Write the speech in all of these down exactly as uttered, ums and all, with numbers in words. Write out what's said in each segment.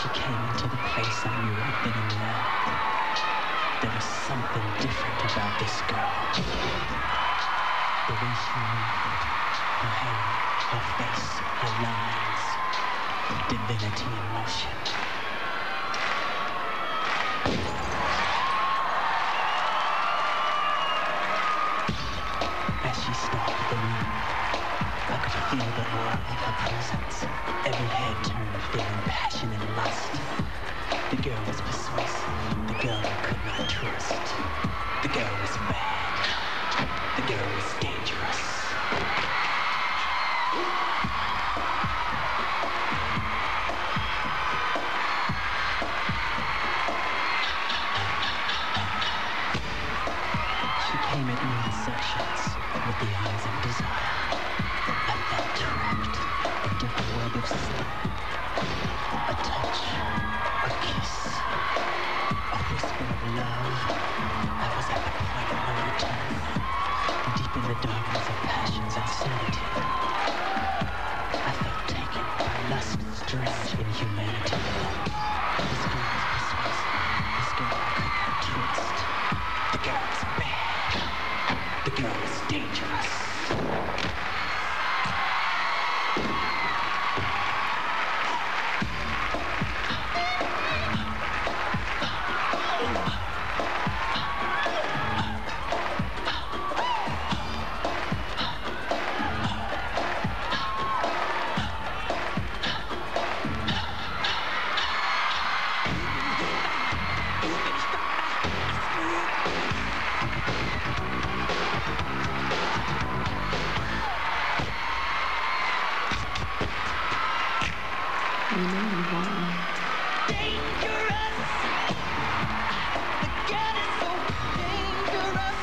she came into the place, I knew I'd been in love. There was something different about this girl. The way she moved, her hair, her face, her lines, divinity in motion. As she stalked the room, I could feel the aura of her presence. Every head turned, feeling passion and lust. The girl was persuasive. The girl I could not trust. The girl was bad. The girl was dangerous. She came at me in sections with the eyes of desire. I felt trapped into her web of sin. A touch, a kiss, a whisper of love. I was at the point of no return, deep in the darkness of passion's insanity. I felt taken by lust's strange inhumanity. This girl was persuasive. This girl I could not trust. The girl was bad. The girl was dangerous. You know you want me. Dangerous. The girl is so dangerous.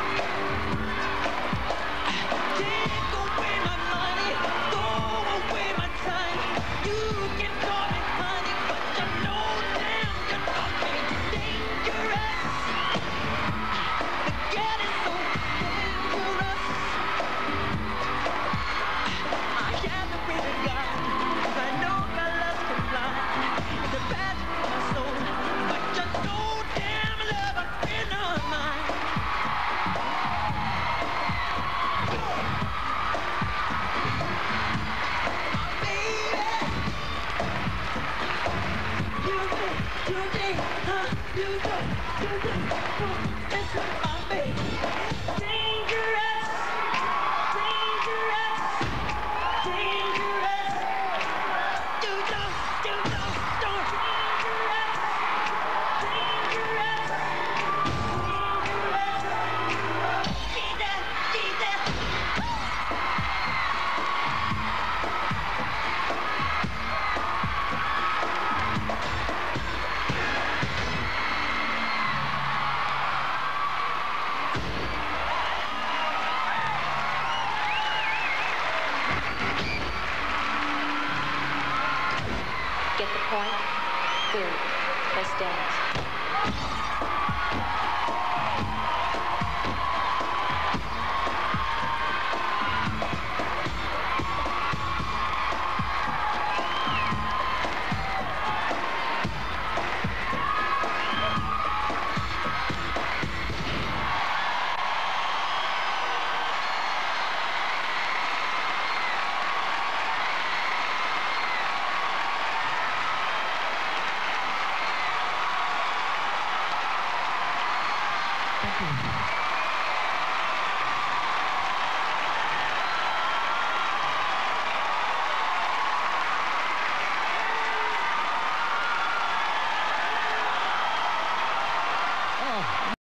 Take away my money, throw away my time. You can call me honey, but you know damn you call me dangerous. The girl is so dangerous. I can't pray to God, 'cause I know my love can blind. It's a passion in my soul, but you know damn love I've been on mine. My baby, you think, you think, huh? You think, you think, huh? That's what my baby. Dangerous, dangerous, dangerous. Do don't, do don't, don't. Dangerous, dangerous, dangerous. Jesus, Jesus. Get the point? Good. Let's dance. Thank you.